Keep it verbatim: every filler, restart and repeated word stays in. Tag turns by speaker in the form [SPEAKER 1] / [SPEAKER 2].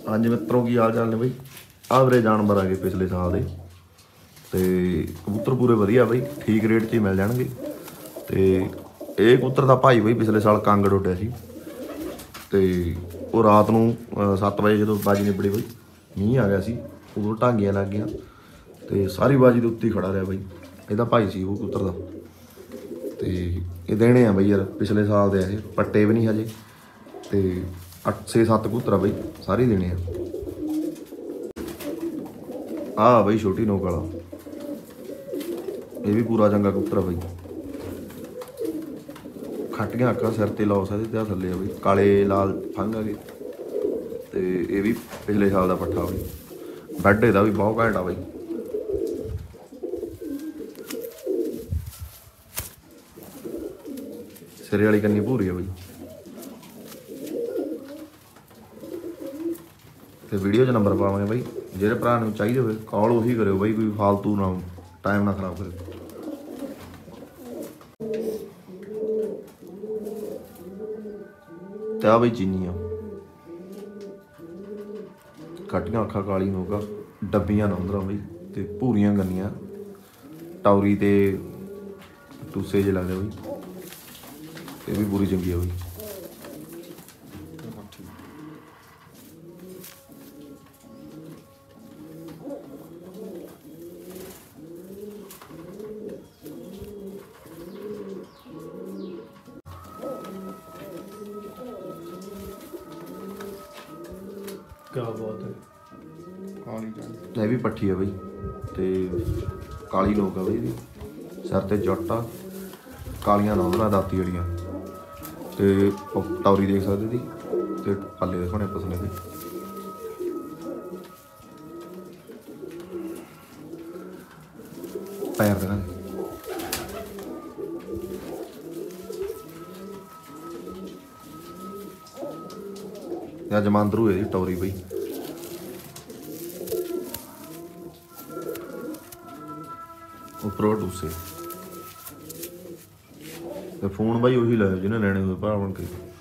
[SPEAKER 1] हाँ जी मित्रों की हाल चाल ने बई आवरे जानवर आ गए पिछले साल के तो कबूतर पूरे वधिया बई ठीक रेट च ही मिल जाएंगे। तो ये कबूतर का भाई बई पिछले साल कांगड़ उड्या सी ते वो रात को सत्त बजे जो बाजी निबड़ी बई मीह आ गया सी उदों टांगियां लग गई तो सारी बाजी के उत्ते खड़ा रहा बई ਇਹਦਾ भाई सी वो कबूतर का तो ये देने आ बई यार पिछले साल दे ये पट्टे भी नहीं हजे तो अठ छे सत्त कबूतर बई सारे देने आ बई छोटी नोक वाला ये भी पूरा चंगा कबूतर बई खट्टियां अक्खां सिर ते लॉस है ते थल्ले बई काले लाल फंग आ गए तो ये भी पिछले साल का पट्ठा बई बैड ਇਹਦਾ भी बहुत घैंट आ बई। सिरे वाली कन्नी भूरी है बई तो वीडियो च नंबर पावे बई जे भरा चाहिए हो कॉल उही करो बई कोई फालतू ना टाइम ना खराब करे। तो बई चीनी आ कट्टियां अखा काली नोका डब्बियां नंदरा बई तो भूरियां गन्नियां टौरी ते टूसे जे लगदे बई ये भी पूरी चंगी है बई।
[SPEAKER 2] क्या बात है
[SPEAKER 1] काली ये भी पट्ठी है बई तो काली लोक है बई सिर ते जट आ कालियां नौंदरा दाती वालियां तो टौरी देख सकते थी तो पल्ले दिखाने पसले थे पैर दिखा या जमांदरू है टौरी बई उपरों टूसे फोन बई उही लाए जिन्हें लैने हुए भरा बन के।